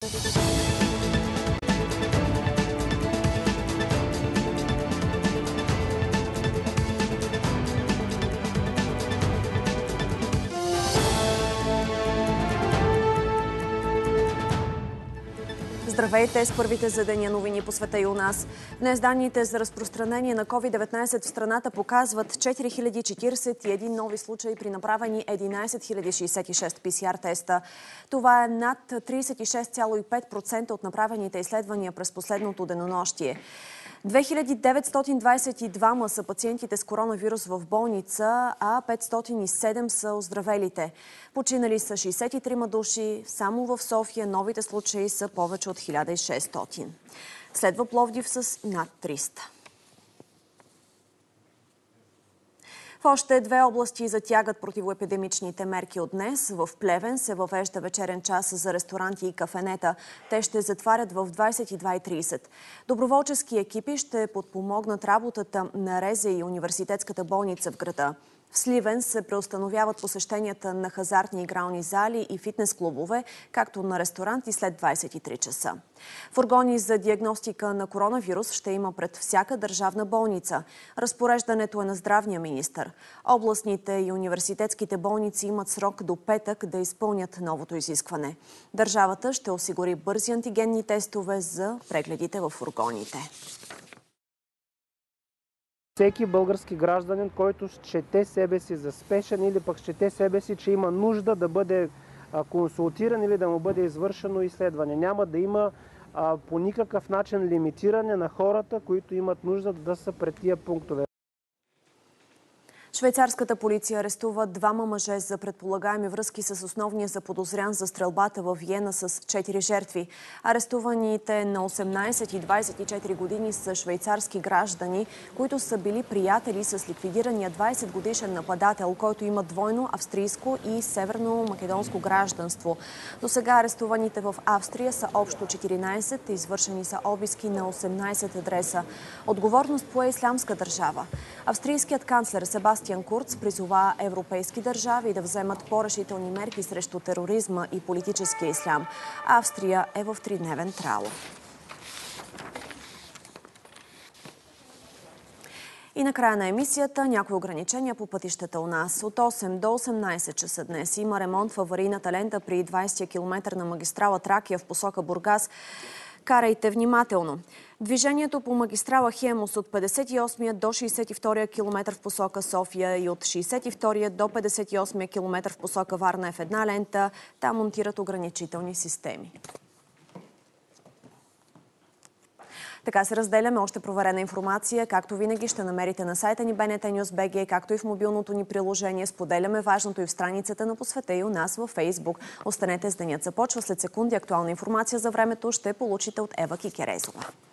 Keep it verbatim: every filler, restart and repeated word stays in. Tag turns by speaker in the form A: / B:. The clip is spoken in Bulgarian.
A: Здравейте с първите за деня новини по света и у нас. Днес данните за разпространение на ковид деветнайсет в страната показват четири хиляди четиридесет и един нови случаи при направени единайсет хиляди шейсет и шест Пи Си Ар теста. Това е над трийсет и шест цяло и пет процента от направените изследвания през последното денонощие. две хиляди деветстотин двайсет и двама са пациентите с коронавирус в болница, а петстотин и седем са оздравелите. Починали са шейсет и трима души. Само в София новите случаи са повече от хиляда и шестстотин. Следва Пловдив с над триста. В още две области затягат противоепидемичните мерки от днес. В Плевен се въвежда вечерен час за ресторанти и кафенета. Те ще затварят в двайсет и две и трийсет. Доброволчески екипи ще подпомогнат работата на РЕЗ и университетската болница в града. В Сливен се преустановяват посещенията на хазартни игрални зали и фитнес клубове, както на ресторанти след двайсет и три часа. Фургони за диагностика на коронавирус ще има пред всяка държавна болница. Разпореждането е на здравния министър. Областните и университетските болници имат срок до петък да изпълнят новото изискване. Държавата ще осигури бързи антигенни тестове за прегледите в фургоните.
B: Всеки български гражданин, който счете себе си за спешен или пък счете себе си, че има нужда да бъде консултиран или да му бъде извършено изследване. Няма да има а, по никакъв начин лимитиране на хората, които имат нужда да са пред тия пунктове.
A: Швейцарската полиция арестува двама мъже за предполагаеми връзки с основния заподозрян за стрелбата във Виена с четири жертви. Арестуваните на осемнайсет и двайсет и четири години са швейцарски граждани, които са били приятели с ликвидирания двайсет годишен нападател, който има двойно австрийско и северно-македонско гражданство. До сега арестуваните в Австрия са общо четиринайсет, извършени са обиски на осемнайсет адреса. Отговорност пое Ислямска държава. Австрийският канцлер Себастиан Курц призова европейски държави да вземат по-решителни мерки срещу тероризма и политическия ислям. Австрия е в тридневен траур. И накрая на емисията някои ограничения по пътищата у нас. От осем до осемнайсет часа днес има ремонт в аварийната лента при двайсети километър на магистрала Тракия в посока Бургас. Карайте внимателно. Движението по магистрала Хемус от петдесет и осмия до шейсет и втория километър в посока София и от шейсет и втория до петдесет и осмия километър в посока Варна е в една лента. Там монтират ограничителни системи. Така се разделяме още проверена информация. Както винаги ще намерите на сайта ни Б Н Т Нюз точка Б Г, както и в мобилното ни приложение. Споделяме важното и в страницата на По света и у нас във Фейсбук. Останете с денят. Започва след секунди. Актуална информация за времето ще получите от Ева Кикерезова.